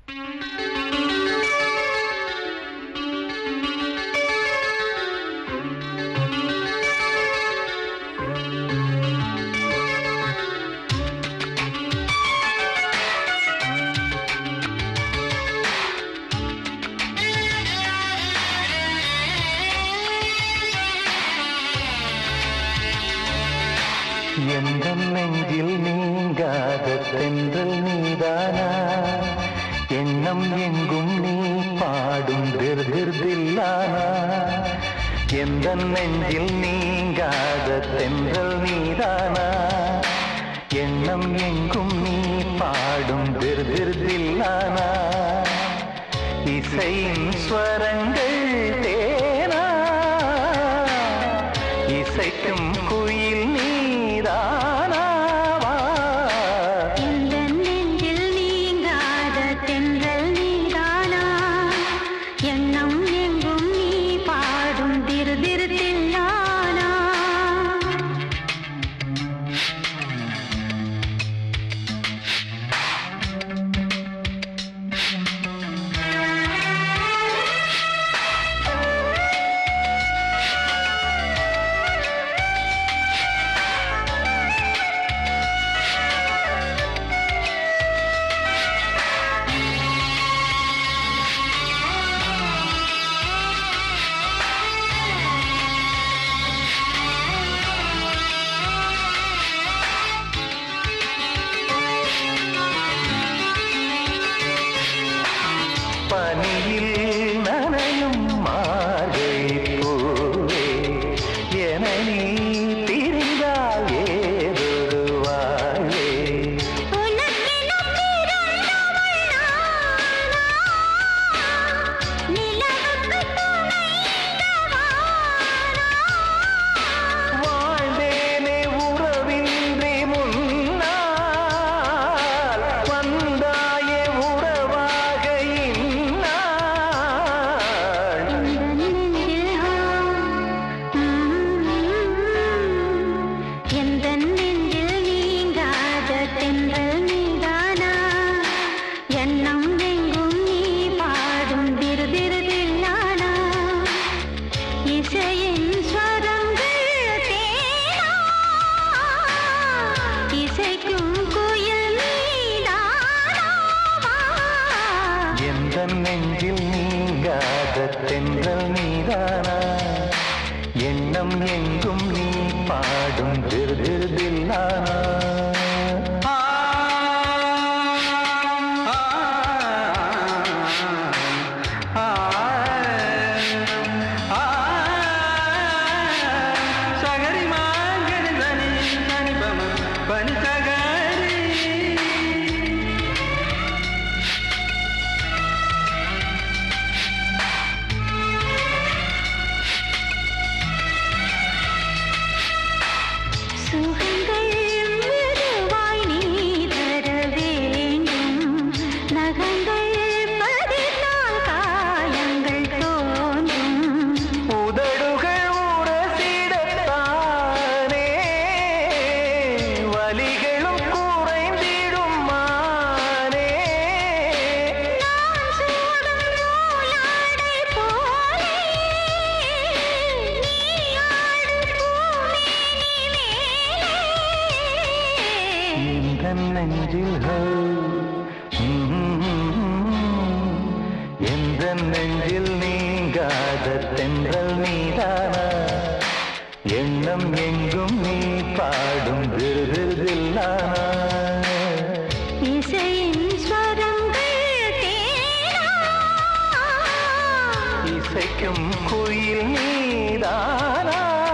எந்தன் நெஞ்சில் நீங்காத தென்றல் நீதானா, எண்ணம் எங்கும் நீ பாடும் திருதில்லானா. எந்தன் நெஞ்சில் நீங்காத தென்றல் நீதானா, எண்ணம் எங்கும் நீ பாடும் திருதில்லானா. இசையின் ஸ்வரங்கள் தேனா, இசைக்கும் குயில் நீதானாவா. எந்தன் நெஞ்சில் நீங்காத தென்றல் நீதானா, எண்ணம் எங்கும் நீ பாடும் திருதில்லானா. பனியில் நனையும் மார்கழி பூவே, என நீ திரிந்தால் ஏதொரு வாழ்வே. வாழ்ந்தேனே உறவின்றி முன்னால், வந்தாயே உறவாக இந்நாள். எந்தன் நெஞ்சில் நீங்காத தென்றல் நீதானா, எண்ணம் எங்கும் நீ பாடும் திருதில்லானா. இசையின் ஸ்வரங்கள் தேனா, இசைக்கும் குயில் நீதானாவா. எந்தன் நெஞ்சில் நீங்காத தென்றல் நீதானா, எண்ணம் எங்கும் நீ பாடும் திருதில்லானா. சகரி மாங்கனி தனி தனி பம பனி சகரி. சுகங்கள் மெதுவாய் நீ தர வேண்டும், நகங்கள் பதினால் காயங்கள் தோன்றும். உதடுகள் உரசிடத்தானே, வலிகளும் குறைந்திடும் மானே. நான் சூடும் நூலாடை போலே, நீ ஆடும் பூமேனி மேலே. எந்தன் நெஞ்சில் எந்தன் நெஞ்சில் நீங்காத தென்றல் நீதானா, எண்ணம் எங்கும் நீ பாடும் திருதில்லானா. இசையின் ஸ்வரங்கள் தேனா, இசைக்கும் குயில் நீதானா.